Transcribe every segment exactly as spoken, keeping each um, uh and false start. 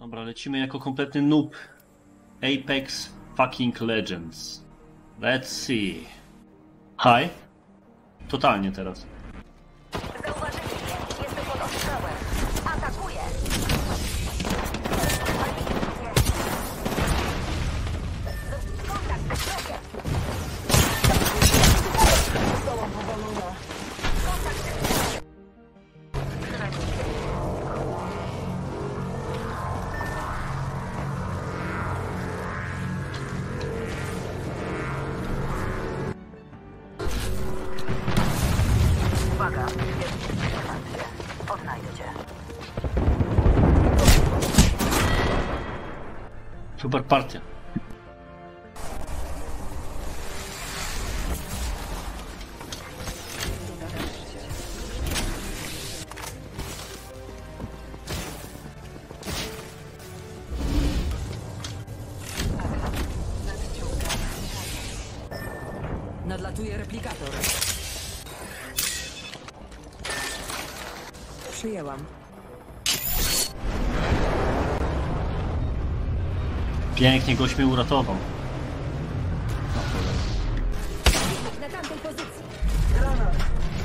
Dobra, lecimy jako kompletny noob. Apex fucking Legends. Let's see. Hi. Totalnie teraz. Zauważyli mnie. Jestem pod ostrzałem. Atakuję. Kontakt z wrogiem. Zostałam powalona. Kontakt z wrogiem. Uwaga, jest informacja. Odnajdę cię. Super partia. Nadlatuje replikator. Przyjęłam. Pięknie goś mnie uratował. Na tamtej pozycji. Granat.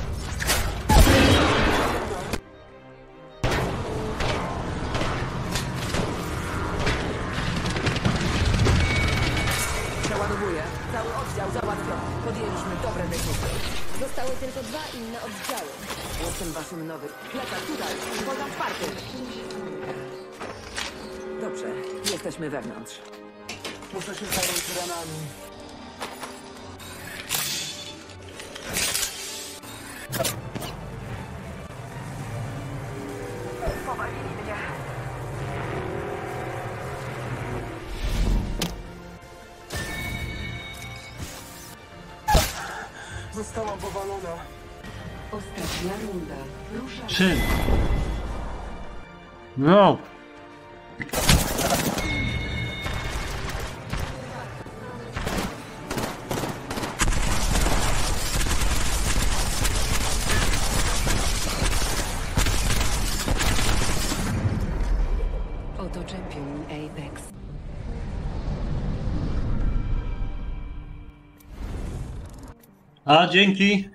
Przeładowuję. Cały oddział załatwiony. Podjęliśmy dobre decyzje. Zostały tylko dwa inne oddziały. Jestem waszym nowym. Plecak tutaj. Poza czwarty. Dobrze. Jesteśmy wewnątrz. Muszę się zająć ranami. Powalili mnie. Zostałam powalona. Ostatnia runda. Rusza. Czym? No. Oto czempion Apex. A, dzięki.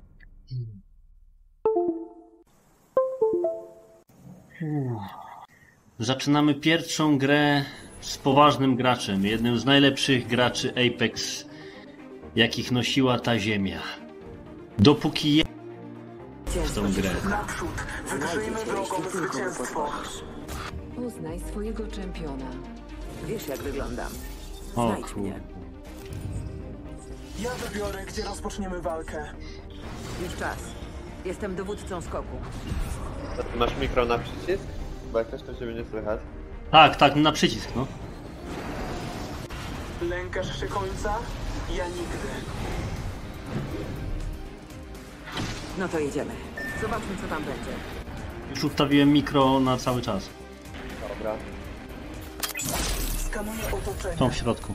Zaczynamy pierwszą grę z poważnym graczem. Jednym z najlepszych graczy Apex, jakich nosiła ta ziemia. Dopóki je... w tą grę. Naprzód. Wydrzyjmy drogą zwycięstwo. Poznaj swojego czempiona. Wiesz, jak wyglądam. O Znajdź mnie. kurde. Ja wybiorę, gdzie rozpoczniemy walkę. Już czas. Jestem dowódcą skoku. A ty masz mikro na przycisk? Bo jak też to ciebie nie słychać. Tak, tak, na przycisk, no. Lękasz się końca? Ja nigdy. No to jedziemy. Zobaczmy, co tam będzie. Już ustawiłem mikro na cały czas. Dobra. Skanuję otoczenie. Tą w środku.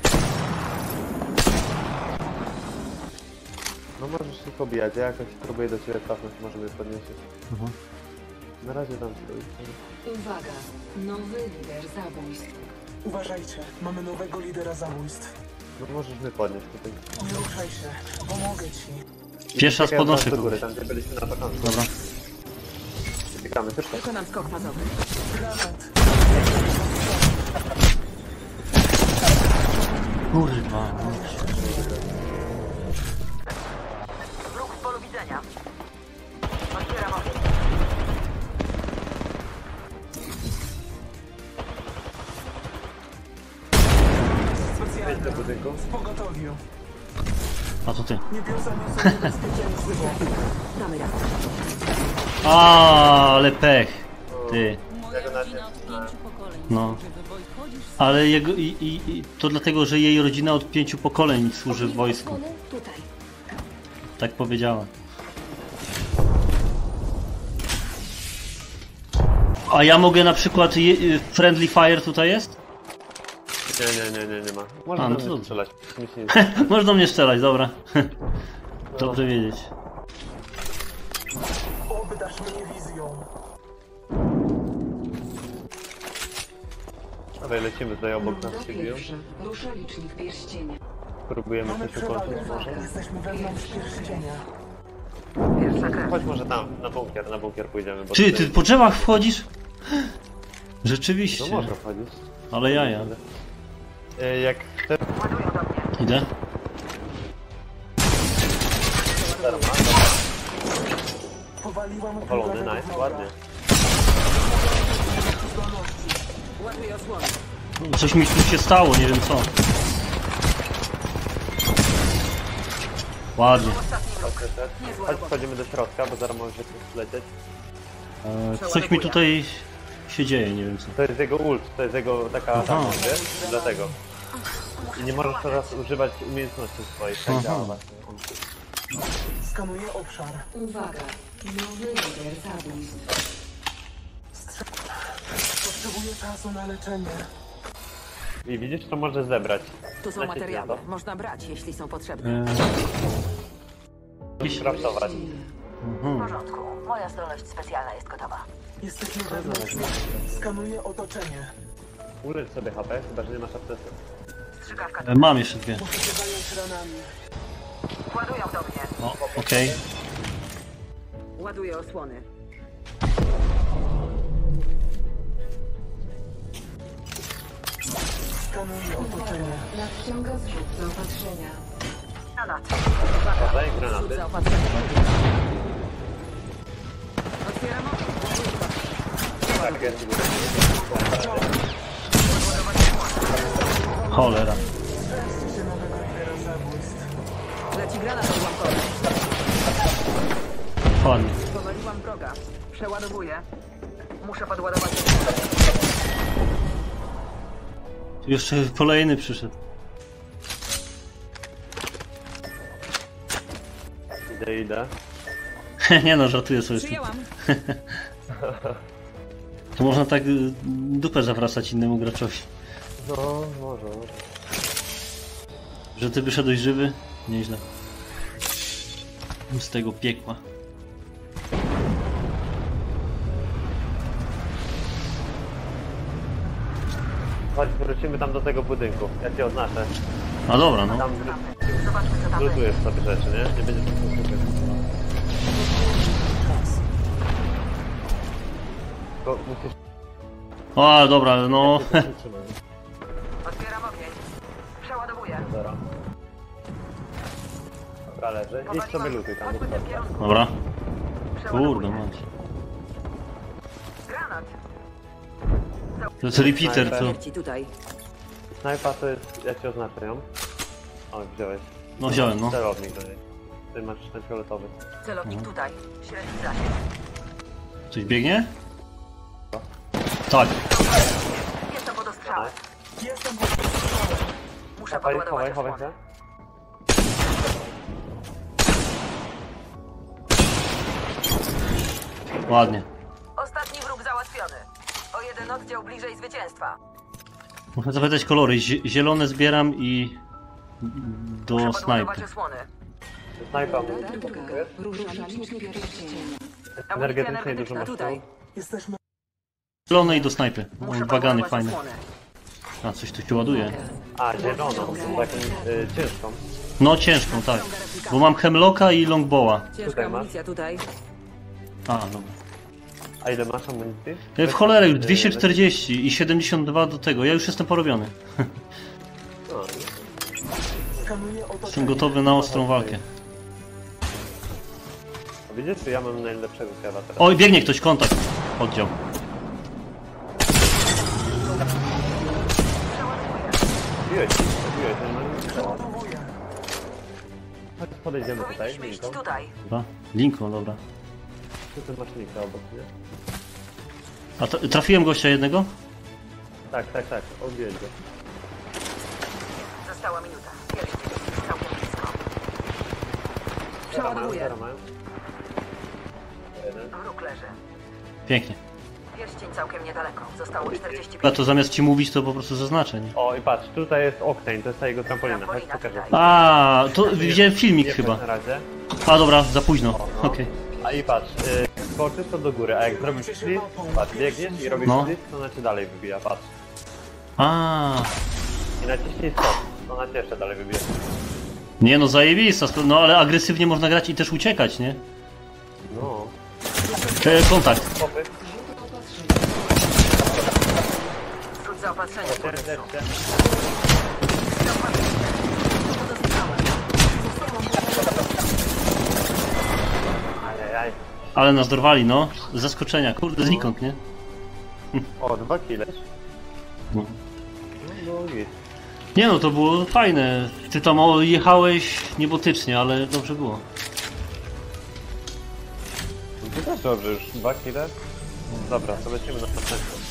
No możesz się pobijać, ja jakoś próbuję do ciebie cofnąć, może mnie podniesiesz. Mhm. Na razie tam stoi. Uwaga. Nowy lider zabójstw. Uważajcie, mamy nowego lidera zabójstw. No możesz mnie podnieść tutaj. Nie ruszaj się, pomogę ci. Pierwszy raz Czekaj, podnoszę do góry, kogoś. tam gdzie byliśmy na początku. Dobra. Czekamy, szybko. Wykonam skok fazowy. Granat. Kurwa. Wróg w polu widzenia. Otwieram ogień. Wejdź do Specjalna. budynku. W pogotowiu. A to ty. Niebiosa niosą niebezpieczeństwo. Damy radę. A, ale pech. Ty. Ja go na nie... No. Ale jego, i, i, i to dlatego, że jej rodzina od pięciu pokoleń służy w wojsku. Osłony tutaj. Tak powiedziała. A ja mogę na przykład... Je, friendly fire tutaj jest? Nie, nie, nie, nie, nie ma. Można A, no do to mnie dobrze. strzelać. Mi się nie... Można do mnie strzelać, dobra. Dobrze wiedzieć. Obdasz mnie wizją. Dawaj, lecimy tutaj obok nas się biją. Rusza licznik pierścienia. Próbujemy Mamy coś przewagę. ukończyć może. Jesteśmy wewnątrz pierścienia. Pierwsza krew. Chodź może tam, na bunkier, na bunkier pójdziemy. Bo Czy tutaj- ty po drzewach wchodzisz? Rzeczywiście. No może wchodzić. Ale jaja. E, Jak chcesz... Ładują do mnie. Idę. Powaliłam Powalony, głównego nice, wroga. ładnie. Zdolności. Ładuję osłonę. Coś mi tu się stało, nie wiem co. Ładnie. Chodź, wchodzimy do środka, bo zaraz może się lecieć. E, Coś mi tutaj się dzieje, nie wiem co. To jest jego ult, to jest jego taka Aha. ataka, wiesz? Dlatego. I nie możesz teraz używać umiejętności swoich, tak Aha. działa właśnie. Skanuję obszar. Uwaga. Nowy lider zabójstw. Potrzebuję czasu na leczenie. I widzisz, to możesz zebrać. Tu są Lecieć materiały. na to. Można brać, jeśli są potrzebne. E, Craftować. W porządku. Moja zdolność specjalna jest gotowa. Jesteśmy wewnątrz. Skanuję otoczenie. Ulecz sobie H P, chyba że nie masz aptesy. Strzykawka. e, Mam jeszcze dwie. Muszę się zająć ranami. Ładują do mnie. O, okej. Ładuję osłony. Skanuję otoczenie. Nadciąga zrzut zaopatrzenia. Granat. Podaj Rzut granaty. zaopatrzenia. Otwieram okno. Tak, jest. Cholera. Wreszcie się nowego lidera zabójstw. Leci granat odłamkowy. Ładnie. Powaliłam wroga. Przeładowuję. Muszę podładować. Tu jeszcze kolejny przyszedł. Idę, idę. Nie no, żartuję sobie z tym. Przyjęłam. To można tak y, dupę zawracać innemu graczowi. No, może, może. Że ty wyszedłeś żywy? Nieźle. Z tego piekła. Chodź, wrócimy tam do tego budynku. Ja cię oznaczę. A dobra, no. Tam Zobaczmy, co tam będzie. lutujesz sobie rzeczy, nie? Nie będziesz tam szukać. Tylko musisz... O, dobra, no. Otwieram ogień. Przeładowuję. Zero. Dobra, leży. Idź sobie lutuj tam do Chodźmy w tym środka. kierunku. Dobra. Przeładowuję. Kurde, mać. Granat. To jest repeater, to... Śmierci tutaj. Snajpa to jest... Ja cię oznaczę ją. O, wziąłeś. No wziąłem, no. Celownik do niej. Ty masz ten fioletowy. Celownik tutaj. Średni zasięg. Coś biegnie? Tak. Jestem pod ostrzałem. Jestem pod strzałem. Muszę Chowaj, podładować chowaj, chowaj osłonę. się. Ładnie. Ostatni wróg załatwiony. O jeden oddział bliżej zwycięstwa. Muszę zapytać kolory. Zie- Zielone zbieram i... Do Muszę snajpy. podładować osłony. Snajpa. Druga. Rusza licznik pierścienia. Amunicja Energetycznie dużo energetyczna masz tutaj. Jesteśmy Zielone i do snajpy. Muszę O, bagany podładować fajne. osłonę. A, coś tu się ładuje. A, zieloną. Taką y, ciężką. No ciężką, tak. Bo mam Hemlocka i Longbowa. Ciężka Tutaj masz. amunicja tutaj. A, dobra. A ile masz amunicji? E, W cholerę, już dwieście czterdzieści i siedemdziesiąt dwa do tego. Ja już jestem porobiony. No, skanuję Jestem otoczenie. gotowy na ostrą walkę. a widzisz, że ja mam najlepszego kewa teraz. Oj, biegnie ktoś, kontakt. Oddział. Biłeś, biłeś, no, no, Przeładowuję. chodź, podejdziemy tutaj. Powinniśmy iść Linką. tutaj. Dobra. Linką, dobra. Tu też masz linkę obok, nie? A to, trafiłem gościa jednego? Tak, tak, tak, odwiedź go. Została minuta. Pierwszy jest całkiem blisko. Przeładowuję. Zero mają. Jeden. Wróg leży. Pięknie. Pierścień całkiem niedaleko. Zostało czterdzieści A pięć. to zamiast ci mówić, to po prostu zaznaczę, nie? O, i patrz, tutaj jest Octane, to jest ta jego trampolina. Chodź, Trampolina pokażę. tutaj. A, to widziałem filmik Nie chyba. na razie. A dobra, za późno. Okej. A i patrz, y, skoczysz to do góry, a jak zrobisz split, patrz, biegniesz i robisz No. split, to ona cię dalej wybija, patrz. A, I naciśnij stop. Ona cię jeszcze dalej wybije. nie no, zajebista, sp- no ale agresywnie można grać i też uciekać, nie? No. E, kontakt. Popy. Rzuć zaopatrzenie. Leczcie, leczcie. Ajajaj. Ale nas dorwali, no. Z zaskoczenia, kurde, znikąd, nie? O, dwa kile. No. No, no git. Nie no, to było fajne. Ty tam o, jechałeś niebotycznie, ale dobrze było. To też dobrze, już dwa kile. Dobra, to lecimy na następne.